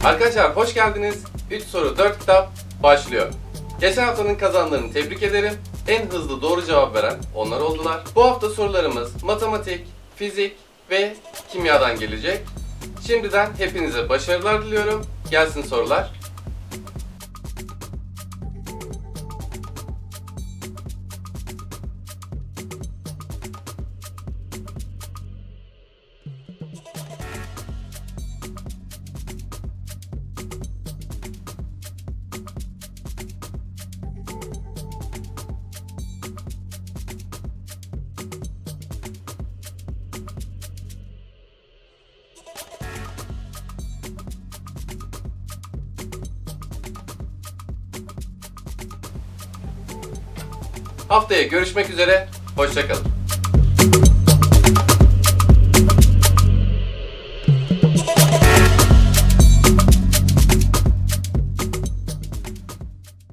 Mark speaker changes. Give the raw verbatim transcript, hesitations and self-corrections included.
Speaker 1: Arkadaşlar hoş geldiniz. üç soru dört kitap başlıyor. Geçen haftanın kazananlarını tebrik ederim. En hızlı doğru cevap veren onlar oldular. Bu hafta sorularımız matematik, fizik ve kimyadan gelecek. Şimdiden hepinize başarılar diliyorum. Gelsin sorular. Haftaya görüşmek üzere. Hoşça kalın.